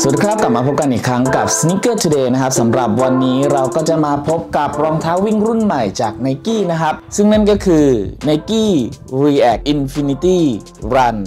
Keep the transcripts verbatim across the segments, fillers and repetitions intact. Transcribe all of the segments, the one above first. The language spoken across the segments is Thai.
สวัสดีครับกลับมาพบกันอีกครั้งกับ Sneaker Today นะครับสำหรับวันนี้เราก็จะมาพบกับรองเท้าวิ่งรุ่นใหม่จาก Nike นะครับซึ่งนั่นก็คือ Nike React Infinity Run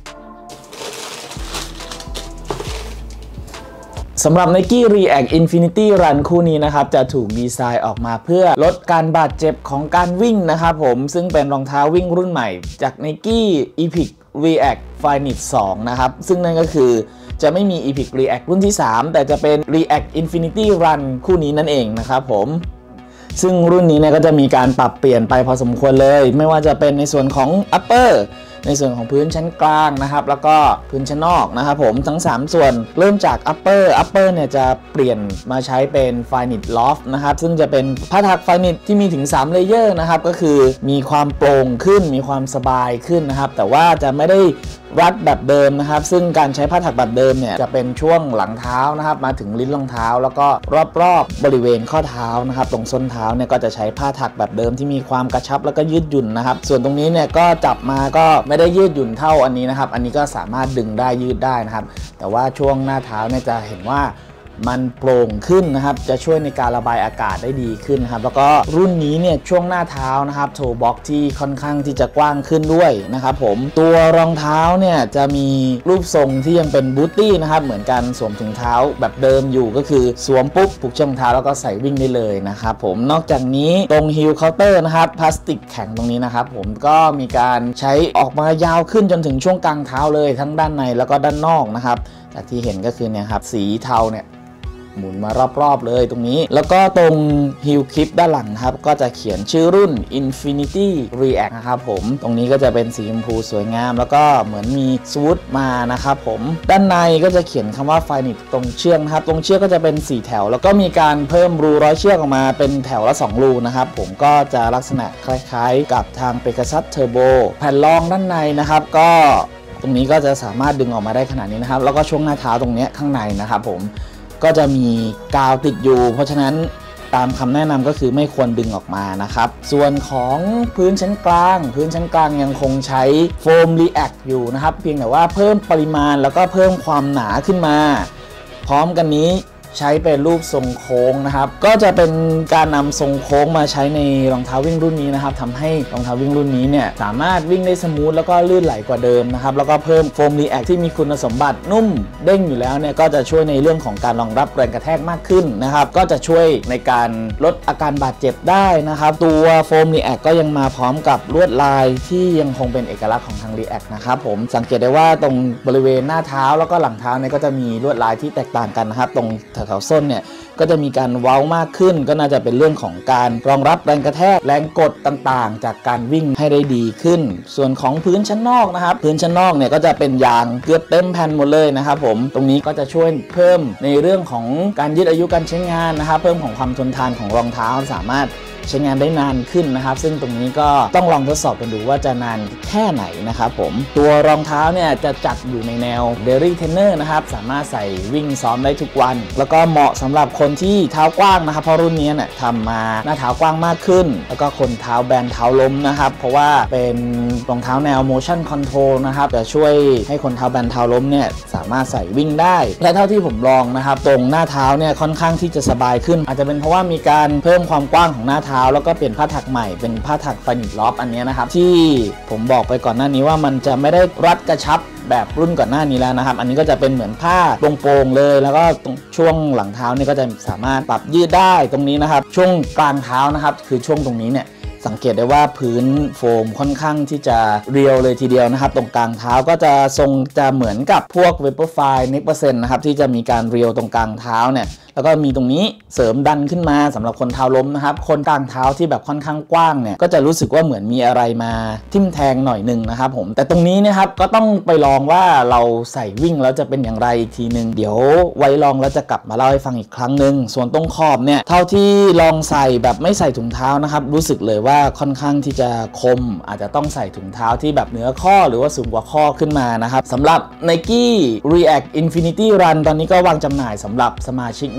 สำหรับ Nike React Infinity Run คู่นี้นะครับจะถูกดีไซน์ออกมาเพื่อลดการบาดเจ็บของการวิ่งนะครับผมซึ่งเป็นรองเท้าวิ่งรุ่นใหม่จาก Nike Epic React Flyknit สองนะครับซึ่งนั่นก็คือจะไม่มี Epic React รุ่นที่สามแต่จะเป็น React Infinity Run คู่นี้นั่นเองนะครับผมซึ่งรุ่นนี้เนี่ยก็จะมีการปรับเปลี่ยนไปพอสมควรเลยไม่ว่าจะเป็นในส่วนของ Upper ในส่วนของพื้นชั้นกลางนะครับแล้วก็พื้นชั้นนอกนะครับผมทั้งสามส่วนเริ่มจาก Upper Upper เนี่ยจะเปลี่ยนมาใช้เป็น Flyknit Loft นะครับซึ่งจะเป็นผ้าถัก Flyknit ที่มีถึงสามเลเยอร์นะครับก็คือมีความโปร่งขึ้นมีความสบายขึ้นนะครับแต่ว่าจะไม่ได้รัดแบบเดิมนะครับซึ่งการใช้ผ้าถักแบบเดิมเนี่ยจะเป็นช่วงหลังเท้านะครับมาถึงลิ้นรองเท้าแล้วก็รอบๆบริเวณข้อเท้านะครับตรงส้นเท้าเนี่ยก็จะใช้ผ้าถักแบบเดิมที่มีความกระชับแล้วก็ยืดหยุ่นนะครับส่วนตรงนี้เนี่ยก็จับมาก็ไม่ได้ยืดหยุ่นเท่าอันนี้นะครับอันนี้ก็สามารถดึงได้ยืดได้นะครับแต่ว่าช่วงหน้าเท้าเนี่ยจะเห็นว่ามันโปร่งขึ้นนะครับจะช่วยในการระบายอากาศได้ดีขึ้นนะครับแล้วก็รุ่นนี้เนี่ยช่วงหน้าเท้านะครับโทบ็อกที่ค่อนข้างที่จะกว้างขึ้นด้วยนะครับผมตัวรองเท้าเนี่ยจะมีรูปทรงที่ยังเป็นบูตตี้นะครับเหมือนกันสวมถุงเท้าแบบเดิมอยู่ก็คือสวมปุ๊บผูกเชือกรองเท้าแล้วก็ใส่วิ่งได้เลยนะครับผมนอกจากนี้ตรงฮิลเคาน์เตอร์นะครับพลาสติกแข็งตรงนี้นะครับผมก็มีการใช้ออกมายาวขึ้นจนถึงช่วงกลางเท้าเลยทั้งด้านในแล้วก็ด้านนอกนะครับจากที่เห็นก็คือเนี่ยครับสีเทาเนี่ยหมุนมารอบๆเลยตรงนี้แล้วก็ตรงฮิลคลิปด้านหลังครับก็จะเขียนชื่อรุ่น Infinity React นะครับผมตรงนี้ก็จะเป็นสีชมพูสวยงามแล้วก็เหมือนมีสวูดมานะครับผมด้านในก็จะเขียนคำว่า Flyknit ตรงเชือกนะครับตรงเชือกก็จะเป็นสี่แถวแล้วก็มีการเพิ่มรูร้อยเชือกออกมาเป็นแถวละสองรูนะครับผมก็จะลักษณะคล้ายๆกับทาง Pegasus Turbo แผ่นรองด้านในนะครับก็ตรงนี้ก็จะสามารถดึงออกมาได้ขนาดนี้นะครับแล้วก็ช่วงหน้าเท้าตรงนี้ข้างในนะครับผมก็จะมีกาวติดอยู่เพราะฉะนั้นตามคำแนะนำก็คือไม่ควรดึงออกมานะครับส่วนของพื้นชั้นกลางพื้นชั้นกลางยังคงใช้โฟม React อยู่นะครับเพียงแต่ว่าเพิ่มปริมาณแล้วก็เพิ่มความหนาขึ้นมาพร้อมกันนี้ใช้เป็นรูปทรงโค้งนะครับก็จะเป็นการนำทรงโค้งมาใช้ในรองเท้าวิ่งรุ่นนี้นะครับทำให้รองเท้าวิ่งรุ่นนี้เนี่ยสามารถวิ่งได้สมูทแล้วก็ลื่นไหลกว่าเดิมนะครับแล้วก็เพิ่มโฟม React ที่มีคุณสมบัตินุ่มเด้งอยู่แล้วเนี่ยก็จะช่วยในเรื่องของการรองรับแรงกระแทกมากขึ้นนะครับก็จะช่วยในการลดอาการบาดเจ็บได้นะครับตัวโฟม React ก็ยังมาพร้อมกับลวดลายที่ยังคงเป็นเอกลักษณ์ของทาง React นะครับผมสังเกตได้ว่าตรงบริเวณหน้าเท้าแล้วก็หลังเท้าเนี่ยก็จะมีลวดลายที่แตกต่างกันนะครับตรงแถวๆส้นเนี่ยก็จะมีการเว้ามากขึ้นก็น่าจะเป็นเรื่องของการรองรับแรงกระแทกแรงกดต่างๆจากการวิ่งให้ได้ดีขึ้นส่วนของพื้นชั้นนอกนะครับพื้นชั้นนอกเนี่ยก็จะเป็นยางเกือบเต็มแผ่นหมดเลยนะครับผมตรงนี้ก็จะช่วยเพิ่มในเรื่องของการยืดอายุการใช้งานนะครับเพิ่มของความทนทานของรองเท้าสามารถใช้งานได้นานขึ้นนะครับซึ่งตรงนี้ก็ต้องลองทดสอบกันดูว่าจะนานแค่ไหนนะครับผมตัวรองเท้าเนี่ยจะจัดอยู่ในแนว Daily Trainer นะครับสามารถใส่วิ่งซ้อมได้ทุกวันแล้วก็เหมาะสำหรับคนที่เท้ากว้างนะครับเพราะรุ่นนี้เนี่ยทำมาหน้าเท้ากว้างมากขึ้นแล้วก็คนเท้าแบนเท้าล้มนะครับเพราะว่าเป็นรองเท้าแนว Motion Control นะครับจะช่วยให้คนเท้าแบนเท้าล้มเนี่ยสามารถใส่วิ่งได้และเท่าที่ผมลองนะครับตรงหน้าเท้าเนี่ยค่อนข้างที่จะสบายขึ้นอาจจะเป็นเพราะว่ามีการเพิ่มความกว้างของหน้าเท้าแล้วก็เปลี่ยนผ้าถักใหม่เป็นผ้าถักFlyknit Loftอันนี้นะครับที่ผมบอกไปก่อนหน้านี้ว่ามันจะไม่ได้รัดกระชับแบบรุ่นก่อนหน้านี้แล้วนะครับอันนี้ก็จะเป็นเหมือนผ้าโปร่งๆเลยแล้วก็ตรงช่วงหลังเท้านี่ก็จะสามารถปรับยืดได้ตรงนี้นะครับช่วงกลางเท้านะครับคือช่วงตรงนี้เนี่ยสังเกตได้ว่าพื้นโฟมค่อนข้างที่จะเรียวเลยทีเดียวนะครับตรงกลางเท้าก็จะทรงจะเหมือนกับพวก Vaporfly Next Percent นะครับที่จะมีการเรียวตรงกลางเท้าเนี่ยแล้วก็มีตรงนี้เสริมดันขึ้นมาสำหรับคนเท้าล้มนะครับคนกลางเท้าที่แบบค่อนข้างกว้างเนี่ยก็จะรู้สึกว่าเหมือนมีอะไรมาทิ่มแทงหน่อยนึงนะครับผมแต่ตรงนี้นะครับก็ต้องไปลองว่าเราใส่วิ่งแล้วจะเป็นอย่างไรอีกทีนึงเดี๋ยวไว้ลองแล้วจะกลับมาเล่าให้ฟังอีกครั้งนึงส่วนตรงขอบเนี่ยเท่าที่ลองใส่แบบไม่ใส่ถุงเท้านะครับรู้สึกเลยว่าค่อนข้างที่จะคมอาจจะต้องใส่ถุงเท้าที่แบบเหนือข้อหรือว่าสูงกว่าข้อขึ้นมานะครับสำหรับ Nike React Infinity Run ตอนนี้ก็วางจำหน่ายสำหรับสมาชิก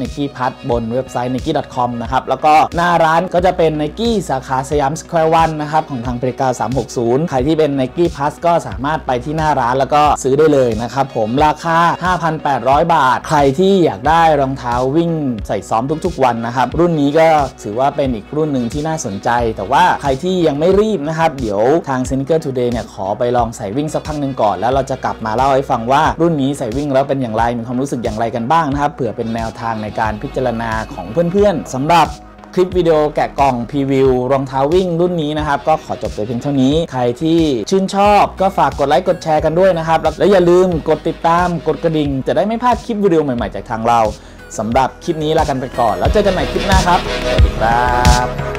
Nike Plus บนเว็บไซต์ ไนกี้ ดอท คอม นะครับแล้วก็หน้าร้านก็จะเป็น Nike สาขาสยามสแควร์วันนะครับของทางบริการสามหกศูนย์ใครที่เป็น Nike Plus ก็สามารถไปที่หน้าร้านแล้วก็ซื้อได้เลยนะครับผมราคา ห้าพันแปดร้อย บาทใครที่อยากได้รองเท้าวิ่งใส่ซ้อมทุกๆวันนะครับรุ่นนี้ก็ถือว่าเป็นอีกรุ่นหนึ่งที่น่าสนใจแต่ว่าใครที่ยังไม่รีบนะครับเดี๋ยวทาง Sneaker Today เนี่ยขอไปลองใส่วิ่งสักพักหนึ่งก่อนแล้วเราจะกลับมาเล่าให้ฟังว่ารุ่นนี้ใส่วิ่งแล้วเป็นอย่างไรมีความรู้สึกอย่างไรกันบ้างนะครับเผื่อเป็นแนวทางในการพิจารณาของเพื่อนๆสำหรับคลิปวิดีโอแกะกล่องพรีวิวรองเท้าวิ่งรุ่นนี้นะครับก็ขอจบแต่เพียงเท่านี้ใครที่ชื่นชอบก็ฝากกดไลค์กดแชร์กันด้วยนะครับแล้วอย่าลืมกดติดตามกดกระดิ่งจะได้ไม่พลาดคลิปวิดีโอใหม่ๆจากทางเราสำหรับคลิปนี้ลากันไปก่อนแล้วเจอกันใหม่คลิปหน้าครับสวัสดีครับ